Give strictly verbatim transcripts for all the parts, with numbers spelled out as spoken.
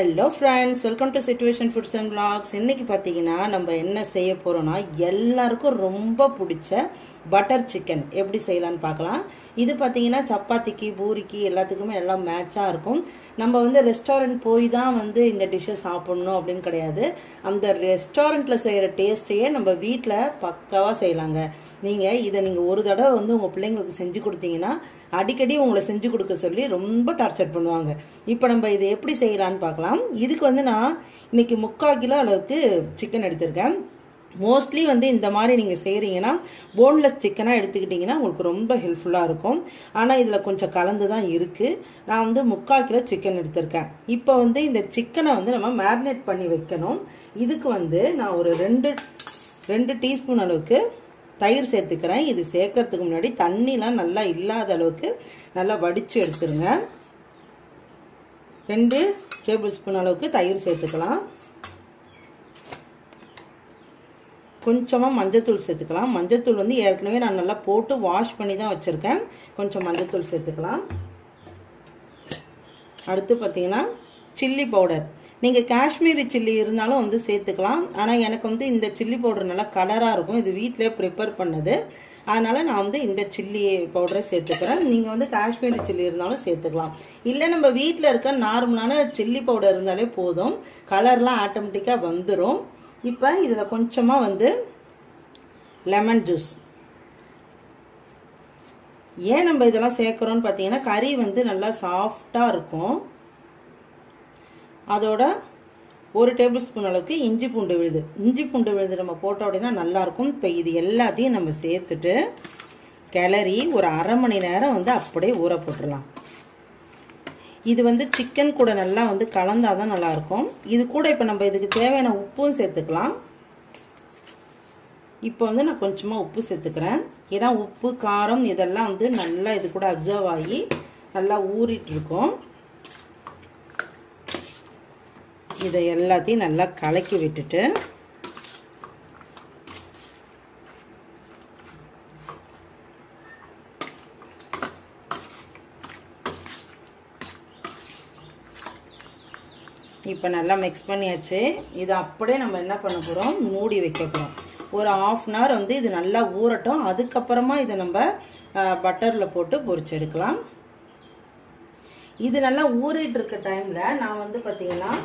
Hello friends, welcome to Situation Foods and Vlogs. இன்னைக்கு பாத்தீங்கன்னா நம்ம என்ன செய்ய போறோம்னா எல்லாருக்கும் ரொம்ப பிடிச்ச பட்டர் சிக்கன் எப்படி செய்யலாம்னு பார்க்கலாம். இது பாத்தீங்கன்னா சப்பாத்திக்கு பூரிக்கு எல்லாத்துக்குமே எல்லாம் மேட்சா இருக்கும். நம்ம வந்து ரெஸ்டாரன்ட் போய் தான் வந்து இந்த டிஷ்ஷை சாப்பிடணும் அப்படின்னு கிடையாது. அந்த ரெஸ்டாரன்ட்ல செய்யற டேஸ்டையே நம்ம வீட்ல பக்காவா செய்யலாங்க. நீங்க இதை நீங்க ஒரு தடவை வந்து உங்க பிள்ளைங்களுக்கு செஞ்சு கொடுத்தீங்கன்னா அடிக்கடி உங்களை செஞ்சு கொடுக்க சொல்லி ரொம்ப டார்ச்சர் பண்ணுவாங்க. இப்போ நம்ம இதை எப்படி செய்யலான்னு பார்க்கலாம். இதுக்கு வந்து நான் இன்னைக்கு முக்கால் கிலோ அளவுக்கு சிக்கன் எடுத்திருக்கேன். மோஸ்ட்லி வந்து இந்த மாதிரி நீங்கள் செய்கிறீங்கன்னா போன்லெஸ் சிக்கனாக எடுத்துக்கிட்டிங்கன்னா உங்களுக்கு ரொம்ப ஹெல்ப்ஃபுல்லாக இருக்கும். ஆனால் இதில் கொஞ்சம் கலந்து தான் இருக்குது. நான் வந்து முக்கால் கிலோ சிக்கன் எடுத்திருக்கேன். இப்போ வந்து இந்த சிக்கனை வந்து நம்ம மேரினேட் பண்ணி வைக்கணும். இதுக்கு வந்து நான் ஒரு ரெண்டு ரெண்டு டீஸ்பூன் அளவுக்கு தயிர் சேர்த்துக்கிறேன். இது சேர்க்கறதுக்கு முன்னாடி தண்ணிலாம் நல்லா இல்லாத அளவுக்கு நல்லா வடித்து எடுத்துருங்க. ரெண்டு டேபிள் ஸ்பூன் அளவுக்கு தயிர் சேர்த்துக்கலாம். கொஞ்சமாக மஞ்சத்தூள் சேர்த்துக்கலாம். மஞ்சத்தூள் வந்து ஏற்கனவே நான் நல்லா போட்டு வாஷ் பண்ணி தான் வச்சுருக்கேன். கொஞ்சம் மஞ்சத்தூள் சேர்த்துக்கலாம். அடுத்து பார்த்தீங்கன்னா சில்லி பவுடர். நீங்கள் காஷ்மீரி சில்லி இருந்தாலும் வந்து சேர்த்துக்கலாம். ஆனால் எனக்கு வந்து இந்த சில்லி பவுடர் நல்லா கலராக இருக்கும். இது வீட்டிலே ப்ரிப்பேர் பண்ணது. அதனால் நான் வந்து இந்த சில்லி பவுடரை சேர்த்துக்கிறேன். நீங்கள் வந்து காஷ்மீரி சில்லி இருந்தாலும் சேர்த்துக்கலாம். இல்லை நம்ம வீட்டில் இருக்க நார்மலான சில்லி பவுடர் இருந்தாலே போதும். கலர்லாம் ஆட்டோமேட்டிக்காக வந்துடும். இப்போ இதில் கொஞ்சமாக வந்து லெமன் ஜூஸ். ஏன் நம்ம இதெல்லாம் சேர்க்குறோன்னு பார்த்தீங்கன்னா கறி வந்து நல்லா சாஃப்டாக இருக்கும். அதோட ஒரு டேபிள் ஸ்பூன் அளவுக்கு இஞ்சி பூண்டு விழுது. இஞ்சி பூண்டு விழுது நம்ம போட்டோம் அப்படின்னா நல்லாயிருக்கும். இப்போ இது எல்லாத்தையும் நம்ம சேர்த்துட்டு கிளறி ஒரு அரை மணி நேரம் வந்து அப்படியே ஊற போட்டுடலாம். இது வந்து சிக்கன் கூட நல்லா வந்து கலந்தாதான் நல்லாயிருக்கும். இது கூட இப்போ நம்ம இதுக்கு தேவையான உப்பும் சேர்த்துக்கலாம். இப்போ வந்து நான் கொஞ்சமாக உப்பு சேர்த்துக்கிறேன். ஏன்னா உப்பு காரம் இதெல்லாம் வந்து நல்லா இது கூட அப்சர்வ் ஆகி நல்லா ஊறிட்டு இருக்கும். இதை எல்லாத்தையும் நல்லா கலக்கி விட்டுட்டு இப்போ நல்லா மிக்ஸ் பண்ணியாச்சு. இது அப்படியே நம்ம என்ன பண்ண போகிறோம், மூடி வைக்க போகிறோம். ஒரு ஆஃப் அன் ஹவர் வந்து இது நல்லா ஊறட்டும். அதுக்கப்புறமா இதை நம்ம பட்டரில் போட்டு பொரிச்சு எடுக்கலாம். இது நல்லா ஊறிட்டு இருக்க டைமில் நான் வந்து பார்த்தீங்கன்னா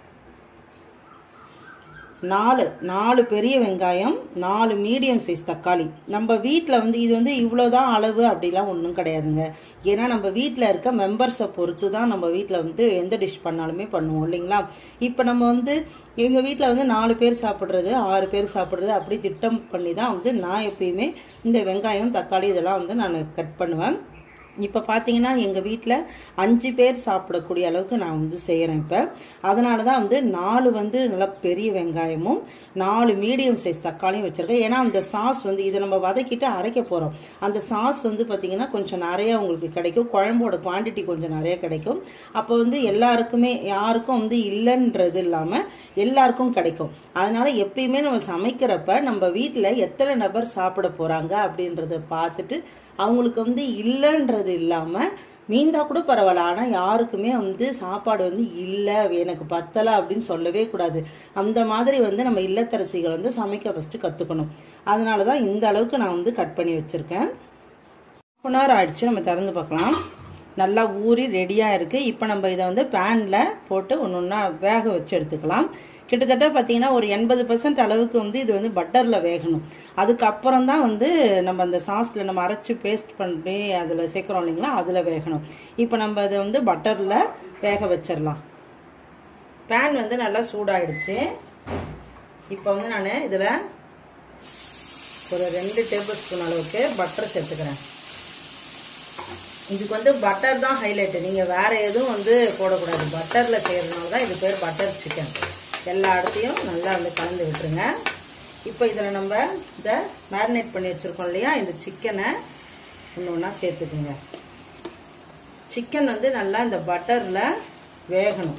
நாலு நாலு பெரிய வெங்காயம், நாலு மீடியம் சைஸ் தக்காளி. நம்ம வீட்டில் வந்து இது வந்து இவ்வளோதான் அளவு அப்படிலாம் ஒன்றும் கிடையாதுங்க. ஏன்னா நம்ம வீட்டில் இருக்க மெம்பர்ஸை பொறுத்து தான் நம்ம வீட்டில் வந்து எந்த டிஷ் பண்ணாலுமே பண்ணுவோம் இல்லைங்களா. இப்போ நம்ம வந்து எங்கள் வீட்டில் வந்து நாலு பேர் சாப்பிட்றது ஆறு பேர் சாப்பிட்றது அப்படி திட்டம் பண்ணி தான் வந்து நான் எப்பயுமே இந்த வெங்காயம் தக்காளி இதெல்லாம் வந்து நான் கட் பண்ணுவேன். இப்போ பார்த்தீங்கன்னா எங்கள் வீட்டில் அஞ்சு பேர் சாப்பிடக்கூடிய அளவுக்கு நான் வந்து செய்கிறேன். இப்போ அதனால தான் வந்து நாலு வந்து நல்லா பெரிய வெங்காயமும் நாலு மீடியம் சைஸ் தக்காளியும் வச்சுருக்கேன். ஏன்னா அந்த சாஸ் வந்து இதை நம்ம வதக்கிட்டு அரைக்க போகிறோம். அந்த சாஸ் வந்து பார்த்திங்கன்னா கொஞ்சம் நிறையா உங்களுக்கு கிடைக்கும். குழம்போட குவான்டிட்டி கொஞ்சம் நிறைய கிடைக்கும். அப்போ வந்து எல்லாருக்குமே யாருக்கும் வந்து இல்லைன்றது இல்லாமல் எல்லாருக்கும் கிடைக்கும். அதனால் எப்பயுமே நம்ம சமைக்கிறப்ப நம்ம வீட்டில் எத்தனை நபர் சாப்பிட போகிறாங்க அப்படின்றத பார்த்துட்டு அவங்களுக்கு வந்து இல்லைன்றது இல்லாமல் மீந்தா கூட பரவாயில்ல, ஆனால் யாருக்குமே வந்து சாப்பாடு வந்து இல்லை எனக்கு பத்தலை அப்படின்னு சொல்லவே கூடாது. அந்த மாதிரி வந்து நம்ம இல்லத்தரசிகள் வந்து சமைக்க ஃபஸ்ட்டு கற்றுக்கணும். அதனால தான் இந்த அளவுக்கு நான் வந்து கட் பண்ணி வச்சுருக்கேன். ஹாஃப் அன் ஹவர் ஆயிடுச்சு. நம்ம திறந்து பார்க்கலாம். நல்லா ஊறி ரெடியாக இருக்குது. இப்போ நம்ம இதை வந்து பேனில் போட்டு ஒன்று ஒன்றா வேக வச்சு எடுத்துக்கலாம். கிட்டத்தட்ட பார்த்தீங்கன்னா ஒரு எண்பது பர்சன்ட் அளவுக்கு வந்து இது வந்து பட்டரில் வேகணும். அதுக்கப்புறம் தான் வந்து நம்ம அந்த சாஸில் நம்ம அரைச்சி பேஸ்ட் பண்ணி அதில் சேர்க்குறோம் இல்லைங்களா, அதில் வேகணும். இப்போ நம்ம அதை வந்து பட்டரில் வேக வச்சிடலாம். பேன் வந்து நல்லா சூடாயிடுச்சு. இப்போ வந்து நான் இதில் ஒரு ரெண்டு டேபிள் ஸ்பூன் அளவுக்கு பட்டர் சேர்த்துக்கிறேன். இதுக்கு வந்து பட்டர் தான் ஹைலைட்டு. நீங்கள் வேறு எதுவும் வந்து போடக்கூடாது. பட்டரில் செய்கிறதுனால தான் இது பேர் பட்டர் சிக்கன். எல்லா இடத்தையும் நல்லா வந்து கலந்து விட்டுருங்க. இப்போ இதில் நம்ம இதை மேரினேட் பண்ணி வச்சுருக்கோம் இல்லையா, இந்த சிக்கனை ஒன்று ஒன்றா சேர்த்துக்குங்க. சிக்கன் வந்து நல்லா இந்த பட்டரில் வேகணும்.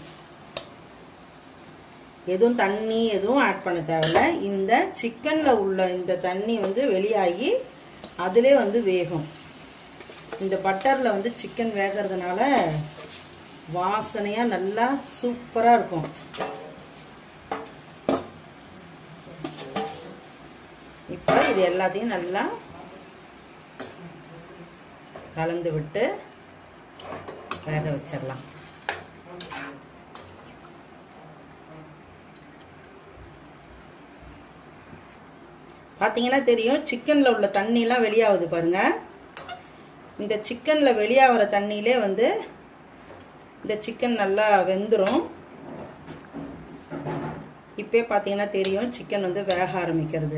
எதுவும் தண்ணி எதுவும் ஆட் பண்ண தேவையில்லை. இந்த சிக்கனில் உள்ள இந்த தண்ணி வந்து வெளியாகி அதிலே வந்து வேகும். இந்த பட்டரில் வந்து சிக்கன் வேகிறதுனால வாசனையாக நல்லா சூப்பராக இருக்கும். இப்போ இது எல்லாத்தையும் நல்லா கலந்து விட்டு வேக வச்சிடலாம். பார்த்தீங்கன்னா தெரியும், சிக்கனில் உள்ள தண்ணிலாம் வெளியாகுது பாருங்க. இந்த சிக்கனில் வெளியாகிற தண்ணியிலே வந்து இந்த சிக்கன் நல்லா வெந்துடும். இப்போ பார்த்தீங்கன்னா தெரியும், சிக்கன் வந்து வேக ஆரம்பிக்கிறது.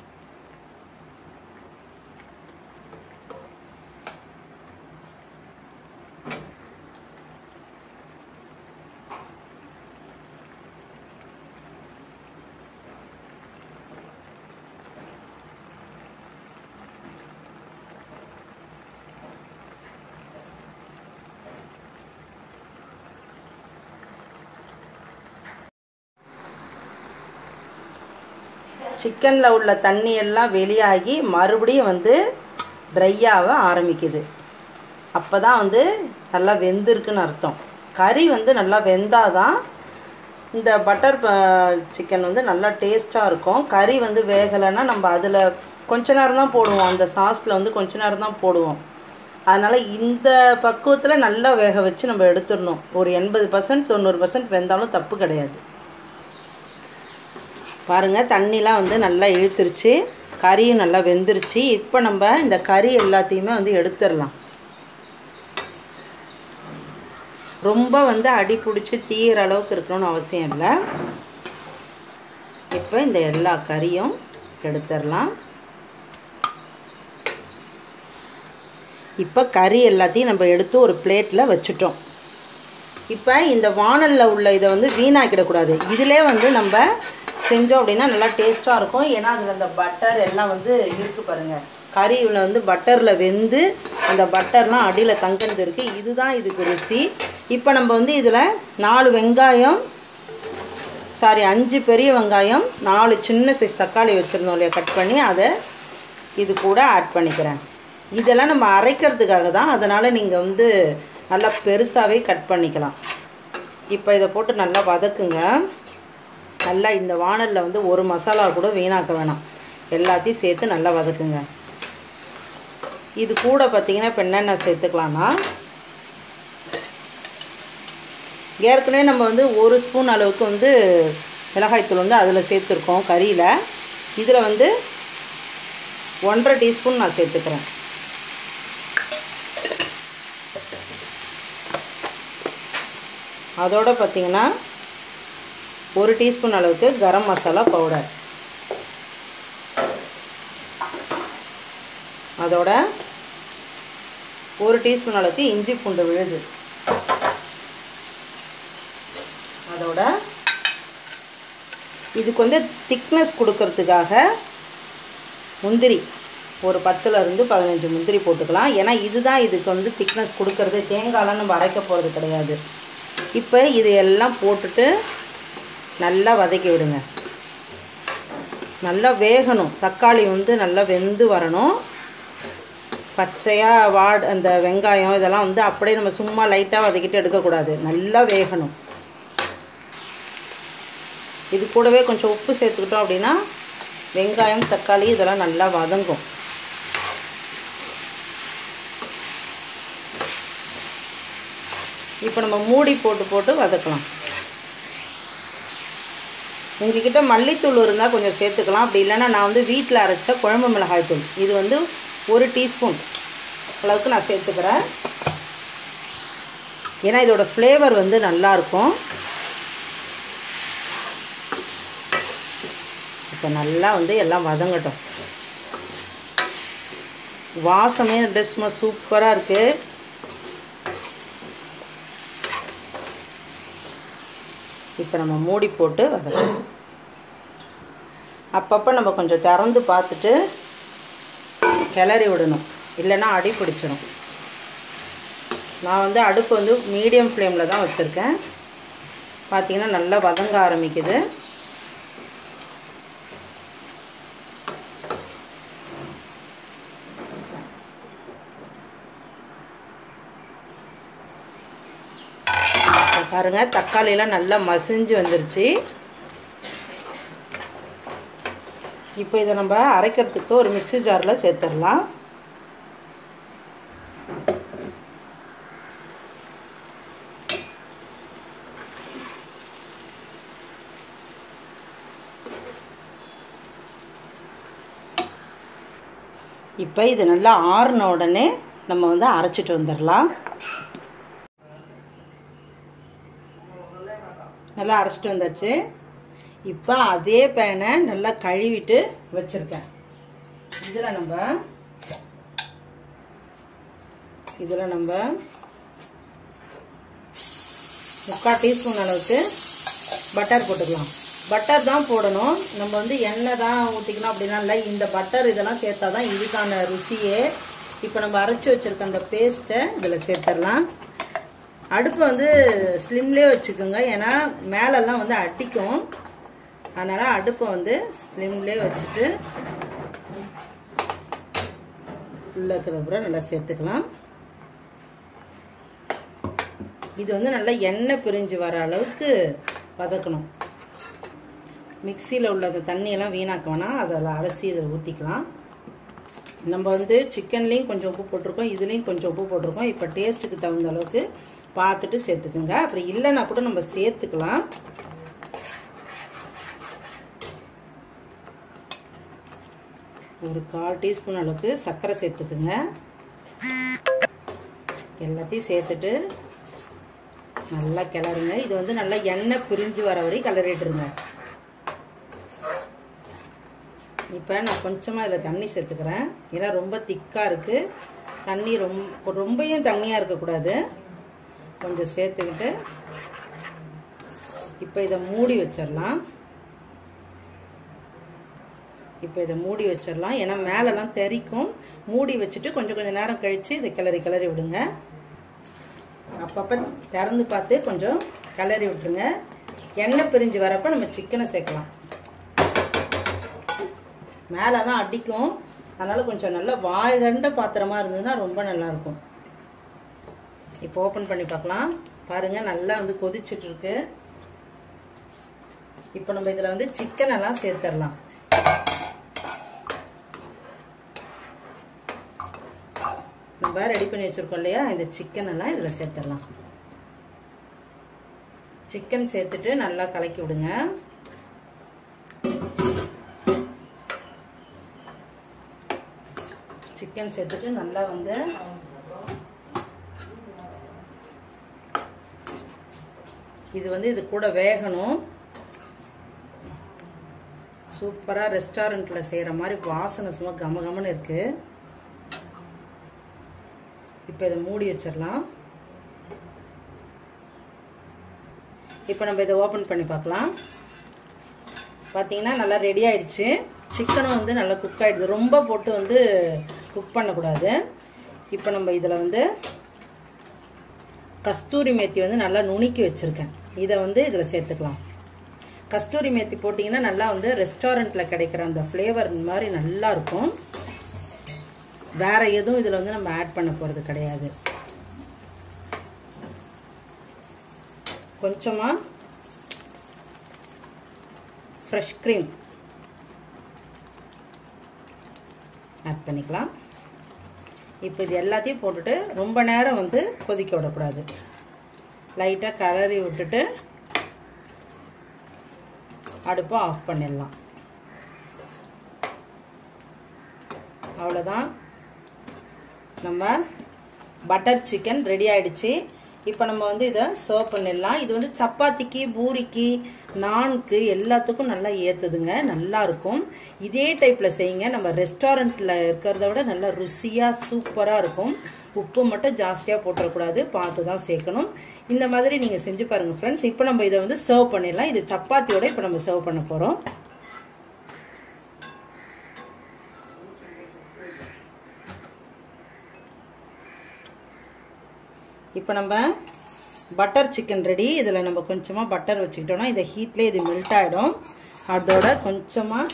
சிக்கனில் உள்ள தண்ணி எல்லாம் வெளியாகி மறுபடியும் வந்து ட்ரையாக ஆரம்பிக்குது. அப்போ தான் வந்து நல்லா வெந்திருக்குன்னு அர்த்தம். கறி வந்து நல்லா வெந்தாதான் இந்த பட்டர் சிக்கன் வந்து நல்லா டேஸ்ட்டாக இருக்கும். கறி வந்து வேகலைன்னா நம்ம அதில் கொஞ்ச நேரம் தான் போடுவோம், அந்த சாஸில் வந்து கொஞ்ச நேரம் தான் போடுவோம். அதனால் இந்த பக்குவத்தில் நல்லா வேக வச்சு நம்ம எடுத்துடணும். ஒரு எண்பது பர்சன்ட் தொண்ணூறு பர்சன்ட் வெந்தாலும் தப்பு கிடையாது. பாருங்கள், தண்ணிலாம் வந்து நல்லா இழுத்துருச்சு, கறியும் நல்லா வெந்துருச்சு. இப்போ நம்ம இந்த கறி எல்லாத்தையுமே வந்து எடுத்துடலாம். ரொம்ப வந்து அடி பிடிச்சி தீயிற அளவுக்கு இருக்கணும்னு அவசியம் இல்லை. இப்போ இந்த எல்லா கறியும் எடுத்துடலாம். இப்போ கறி எல்லாத்தையும் நம்ம எடுத்து ஒரு பிளேட்டில் வச்சுட்டோம். இப்போ இந்த வாணலில் உள்ள இதை வந்து வீணாக்கிடக்கூடாது. இதிலே வந்து நம்ம செஞ்சோம் அப்படின்னா நல்லா டேஸ்ட்டாக இருக்கும். ஏன்னா அதில் அந்த பட்டர் எல்லாம் வந்து இருக்குது பாருங்கள். கறியில் வந்து பட்டரில் வெந்து அந்த பட்டர்லாம் அடியில் தங்கந்து இருக்குது. இதுதான் இதுக்கு ருசி. இப்போ நம்ம வந்து இதில் நாலு வெங்காயம் சாரி அஞ்சு பெரிய வெங்காயம், நாலு சின்ன சைஸ் தக்காளி வச்சுருந்தோம் இல்லையா, கட் பண்ணி அதை இது கூட ஆட் பண்ணிக்கிறேன். இதெல்லாம் நம்ம அரைக்கிறதுக்காக தான், அதனால் நீங்கள் வந்து நல்லா பெருசாகவே கட் பண்ணிக்கலாம். இப்போ இதை போட்டு நல்லா வதக்குங்க. நல்லா இந்த வாணலில் வந்து ஒரு மசாலா கூட வீணாக்க வேணாம், எல்லாத்தையும் சேர்த்து நல்லா வதக்குங்க. இது கூட பார்த்திங்கன்னா இப்போ என்னென்ன சேர்த்துக்கலான்னா, ஏற்கனவே நம்ம வந்து ஒரு ஸ்பூன் அளவுக்கு வந்து மிளகாய்த்தூள் வந்து அதில் சேர்த்துருக்கோம் கறியில். இதில் வந்து ஒன்றரை டீஸ்பூன் நான் சேர்த்துக்கிறேன். அதோடு பார்த்திங்கன்னா ஒரு டீஸ்பூன் அளவுக்கு கரம் மசாலா பவுடர், அதோட ஒரு டீஸ்பூன் அளவுக்கு இஞ்சி பூண்டு விழுது, அதோட இதுக்கு வந்து திக்னஸ் கொடுக்கறதுக்காக முந்திரி ஒரு பத்துலேருந்து பதினஞ்சு முந்திரி போட்டுக்கலாம். ஏன்னா இதுதான் இதுக்கு வந்து திக்னஸ் கொடுக்கறது. தேங்காயெலாம் நம்ம அரைக்க போகிறது கிடையாது. இப்போ இது எல்லாம் போட்டுட்டு நல்லா வதக்கி விடுங்க. நல்லா வேகணும், தக்காளி வந்து நல்லா வெந்து வரணும். பச்சையாக வாட் அந்த வெங்காயம் இதெல்லாம் வந்து அப்படியே நம்ம சும்மா லைட்டாக வதக்கிட்டு எடுக்கக்கூடாது, நல்லா வேகணும். இது கூடவே கொஞ்சம் உப்பு சேர்த்துக்கிட்டோம் அப்படின்னா வெங்காயம் தக்காளி இதெல்லாம் நல்லா வதங்கும். இப்போ நம்ம மூடி போட்டு போட்டு வதக்கலாம். உங்ககிட்ட மல்லித்தூள் இருந்தால் கொஞ்சம் சேர்த்துக்கலாம். அப்படி இல்லைன்னா நான் வந்து வீட்டில் அரைச்ச குழம்பு மிளகாய் தூள், இது வந்து ஒரு டீஸ்பூன் அளவுக்கு நான் சேர்த்துக்கிறேன். ஏன்னா இதோட ஃப்ளேவர் வந்து நல்லாயிருக்கும். இப்போ நல்லா வந்து எல்லாம் வதங்கட்டும். வாசமே சும்மா சூப்பராக இருக்குது. இப்போ நம்ம மூடி போட்டு வதக்கலாம். அப்பப்போ நம்ம கொஞ்சம் திறந்து பார்த்துட்டு கிளறி விடணும், இல்லைன்னா அடி பிடிச்சிடும். நான் வந்து அடுப்பு வந்து மீடியம் ஃப்ளேமில் தான் வச்சுருக்கேன். பார்த்திங்கன்னா நல்லா வதங்க ஆரம்பிக்குது. பாருங்கள், தக்காளியெல்லாம் நல்லா மசிஞ்சு வந்துருச்சு. இப்போ இதை நம்ம அரைக்கிறதுக்கு ஒரு மிக்ஸி ஜாரில் சேர்த்துடலாம். இப்போ இது நல்லா ஆறின உடனே நம்ம வந்து அரைச்சிட்டு வந்துடலாம். நல்லா அரைச்சிட்டு வந்தாச்சு. இப்போ அதே பேனை நல்லா கழுவிட்டு வச்சுருக்கேன். இதில் நம்ம இதில் நம்ம முக்கால் டீஸ்பூன் அளவுக்கு பட்டர் போட்டுக்கலாம். பட்டர் தான் போடணும், நம்ம வந்து எண்ணெய் தான் ஊற்றிக்கணும் அப்படின்னா இல்லை. இந்த பட்டர் இதெல்லாம் சேர்த்தா தான் இதுக்கான ருசியே. இப்போ நம்ம அரைச்சி வச்சுருக்க அந்த பேஸ்ட்டை இதில் சேர்த்துடலாம். அடுப்பை வந்து ஸ்லிம்லேயே வச்சுக்கோங்க, ஏன்னா மேலெல்லாம் வந்து அடிக்கும். அதனால் அடுப்பை வந்து ஸ்லிம்லேயே வச்சுட்டு உள்ளே இருக்கிற அப்புறம் நல்லா சேர்த்துக்கலாம். இது வந்து நல்லா எண்ணெய் பிரிஞ்சு வர அளவுக்கு வதக்கணும். மிக்சியில் உள்ள அந்த தண்ணியெல்லாம் வீணாக்க வேணாம், அதில் அலசி இதில் ஊற்றிக்கலாம். நம்ம வந்து சிக்கன்லேயும் கொஞ்சம் உப்பு போட்டிருக்கோம், இதுலேயும் கொஞ்சம் உப்பு போட்டிருக்கோம். இப்போ டேஸ்ட்டுக்கு தகுந்த அளவுக்கு பார்த்துட்டு சேர்த்துக்குங்க. அப்புறம் இல்லைன்னா கூட நம்ம சேர்த்துக்கலாம். ஒரு கால் டீஸ்பூன் அளவுக்கு சர்க்கரை சேர்த்துக்குங்க. எல்லாத்தையும் சேர்த்துட்டு நல்லா கிளறுங்க. இது வந்து நல்லா எண்ணெய் பிரிஞ்சு வர வரை கிளறிட்டுருங்க. இப்போ நான் கொஞ்சமாக இதில் தண்ணி சேர்த்துக்கிறேன், ஏன்னா ரொம்ப திக்காக இருக்குது. தண்ணி ரொம்ப ரொம்பையும் தண்ணியாக இருக்கக்கூடாது, கொஞ்சம் சேர்த்துக்கிட்டு இப்போ இதை மூடி வச்சிடலாம். இப்போ இதை மூடி வச்சிடலாம், ஏன்னா மேலெல்லாம் தெறிக்கும். மூடி வச்சுட்டு கொஞ்சம் கொஞ்சம் நேரம் கழித்து இதை கிளறி கிளறி விடுங்க. அப்பப்போ திறந்து பார்த்து கொஞ்சம் கிளறி விட்டுருங்க. எண்ணெய் பிரிஞ்சு வரப்போ நம்ம சிக்கனை சேர்க்கலாம். மேலெல்லாம் அடிக்கும், அதனால் கொஞ்சம் நல்லா வாய்கண்ட பாத்திரமா இருந்ததுன்னா ரொம்ப நல்லாயிருக்கும். இப்போ ஓப்பன் பண்ணி பார்க்கலாம். பாருங்கள், நல்லா வந்து கொதிச்சுட்டு இருக்கு. இப்போ நம்ம இதில் வந்து சிக்கன் எல்லாம் சேர்த்துடலாம். நம்ம ரெடி பண்ணி வச்சுருக்கோம் இல்லையா, இந்த சிக்கன் எல்லாம் இதில் சேர்த்துடலாம். சிக்கன் சேர்த்துட்டு நல்லா கலக்கி விடுங்க. சிக்கன் சேர்த்துட்டு நல்லா வந்து இது வந்து இது கூட வேகணும். சூப்பராக ரெஸ்டாரண்ட்டில் செய்கிற மாதிரி வாசனை சும்மா கம கமன்னு இருக்குது. இப்போ இதை மூடி வச்சிடலாம். இப்போ நம்ம இதை ஓப்பன் பண்ணி பார்க்கலாம். பார்த்தீங்கன்னா நல்லா ரெடி ஆயிடுச்சு. சிக்கனும் வந்து நல்லா குக் ஆகிடுது. ரொம்ப போட்டு வந்து குக் பண்ணக்கூடாது. இப்போ நம்ம இதில் வந்து கஸ்தூரி மேத்தி வந்து நல்லா நுணுக்கி வச்சுருக்கேன், இதை வந்து இதில் சேர்த்துக்கலாம். கஸ்தூரி மேத்தி போட்டிங்கன்னா நல்லா வந்து ரெஸ்டாரண்ட்டில் கிடைக்கிற அந்த ஃப்ளேவர் மாதிரி நல்லா இருக்கும். வேறு எதுவும் இதில் வந்து நம்ம ஆட் பண்ண போகிறது கிடையாது. கொஞ்சமாக ஃப்ரெஷ் க்ரீம் ஆட் பண்ணிக்கலாம். இப்போ இது எல்லாத்தையும் போட்டுட்டு ரொம்ப நேரம் வந்து கொதிக்க விடக்கூடாது. லைட்டாக கலரி விட்டுட்டு அடுப்பை ஆஃப் பண்ணிடலாம். அவ்வளோதான், நம்ம பட்டர் சிக்கன் ரெடி ஆயிடுச்சு. இப்போ நம்ம வந்து இதை சர்வ் பண்ணிடலாம். இது வந்து சப்பாத்திக்கு, பூரிக்கு, நான்கு எல்லாத்துக்கும் நல்லா ஏற்றுதுங்க, நல்லா இருக்கும். இதே டைப்பில் செய்யுங்க. நம்ம ரெஸ்டாரண்ட்டில் இருக்கிறத விட நல்லா ருசியாக சூப்பராக இருக்கும். உப்பு மட்டும் ஜாஸ்தியாக போட்டுறக்கூடாது, பார்த்து தான் சேர்க்கணும். இந்த மாதிரி நீங்கள் செஞ்சு பாருங்கள் ஃப்ரெண்ட்ஸ். இப்போ நம்ம இதை வந்து சர்வ் பண்ணிடலாம். இது சப்பாத்தியோட இப்போ நம்ம சர்வ் பண்ண போகிறோம். இப்போ நம்ம பட்டர் சிக்கன் ரெடி. இதில் நம்ம கொஞ்சமாக பட்டர் வச்சுக்கிட்டோம்னா இந்த ஹீட்லேயே இது மெல்ட் ஆகிடும். அதோட கொஞ்சமாக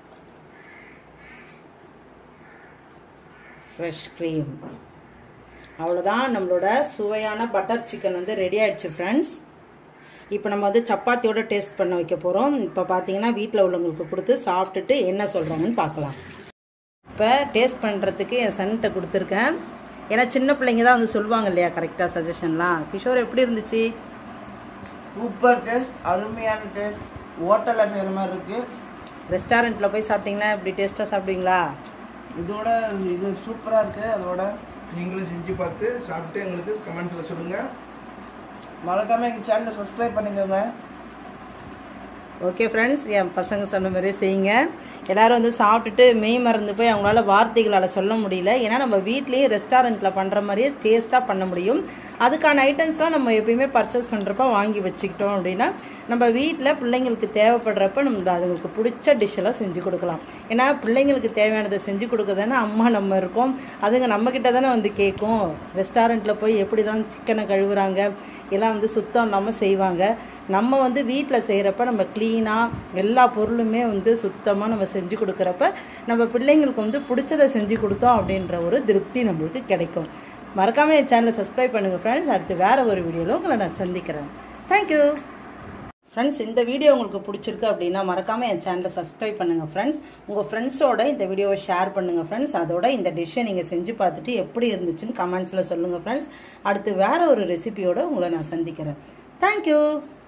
ஃப்ரெஷ் க்ரீம் அவ்வளோதான், நம்மளோட சுவையான பட்டர் சிக்கன் வந்து ரெடி ஆயிடுச்சு ஃப்ரெண்ட்ஸ். இப்போ நம்ம வந்து சப்பாத்தியோட டேஸ்ட் பண்ண வைக்க போகிறோம். இப்போ பார்த்தீங்கன்னா வீட்டில் உள்ளவங்களுக்கு கொடுத்து சாப்பிட்டுட்டு என்ன சொல்கிறாங்கன்னு பார்க்கலாம். இப்போ டேஸ்ட் பண்ணுறதுக்கு என் சன்கிட்ட கொடுத்துருக்கேன். ஏன்னா சின்ன பிள்ளைங்க தான் வந்து சொல்லுவாங்க இல்லையா கரெக்டாக சஜஷன்லாம். கிஷோர் எப்படி இருந்துச்சு? சூப்பர் டேஸ்ட், அருமையான டேஸ்ட். ஹோட்டலில் செய்கிற மாதிரி இருக்குது. ரெஸ்டாரண்ட்டில் போய் சாப்பிட்டீங்கன்னா இப்படி டேஸ்ட்டாக சாப்பிடுவீங்களா? இதோட இது சூப்பராக இருக்குது. அதோட நீங்களும் செஞ்சு பார்த்து சாப்பிட்டு எங்களுக்கு கமெண்ட்ஸில் சொல்லுங்கள். மறக்காமல் எங்கள் சேனலை சப்ஸ்கிரைப் பண்ணிக்கோங்க. ஓகே ஃப்ரெண்ட்ஸ், என் பசங்க சொன்ன மாதிரியே செய்யுங்க. எல்லோரும் வந்து சாப்பிட்டுட்டு மெய் மறந்து போய் அவங்களால வார்த்தைகளால் சொல்ல முடியல. ஏன்னா நம்ம வீட்லேயே ரெஸ்டாரண்ட்டில் பண்ணுற மாதிரியே டேஸ்ட்டாக பண்ண முடியும். அதுக்கான ஐட்டம்ஸ்லாம் நம்ம எப்பயுமே பர்ச்சேஸ் பண்ணுறப்ப வாங்கி வச்சுக்கிட்டோம் அப்படின்னா நம்ம வீட்டில் பிள்ளைங்களுக்கு தேவைப்படுறப்ப நம்ம அதுங்களுக்கு பிடிச்ச டிஷ்ஷெல்லாம் செஞ்சு கொடுக்கலாம். ஏன்னா பிள்ளைங்களுக்கு தேவையானதை செஞ்சு கொடுக்க தானே அம்மா நம்ம இருக்கோம். அதுங்க நம்மக்கிட்ட தானே வந்து கேட்கும். ரெஸ்டாரண்ட்டில் போய் எப்படி தான் சிக்கனை கழுவுறாங்க, எல்லாம் வந்து சுத்தம் இல்லாமல் செய்வாங்க. நம்ம வந்து வீட்டில் செய்கிறப்ப நம்ம க்ளீனாக எல்லா பொருளுமே வந்து சுத்தமாக நம்ம செஞ்சு கொடுக்குறப்ப நம்ம பிள்ளைங்களுக்கு வந்து பிடிச்சதை செஞ்சு கொடுத்தோம் அப்படின்ற ஒரு திருப்தி நம்மளுக்கு கிடைக்கும். மறக்காமல் என் சேனலை சப்ஸ்கிரைப் பண்ணுங்கள் ஃப்ரெண்ட்ஸ். அடுத்து வேறு ஒரு வீடியோவில் உங்களை நான் சந்திக்கிறேன். Thank you friends. இந்த வீடியோ உங்களுக்கு பிடிச்சிருக்கு அப்படின்னா மறக்காமல் என் சேனலை சப்ஸ்கிரைப் பண்ணுங்கள் ஃப்ரெண்ட்ஸ். உங்கள் ஃப்ரெண்ட்ஸோட இந்த வீடியோவை ஷேர் பண்ணுங்கள் ஃப்ரெண்ட்ஸ். அதோட இந்த டிஷ்ஷை நீங்கள் செஞ்சு பார்த்துட்டு எப்படி இருந்துச்சுன்னு கமெண்ட்ஸில் சொல்லுங்கள் ஃப்ரெண்ட்ஸ். அடுத்து வேறு ஒரு ரெசிபியோடு உங்களை நான் சந்திக்கிறேன். தேங்க்யூ.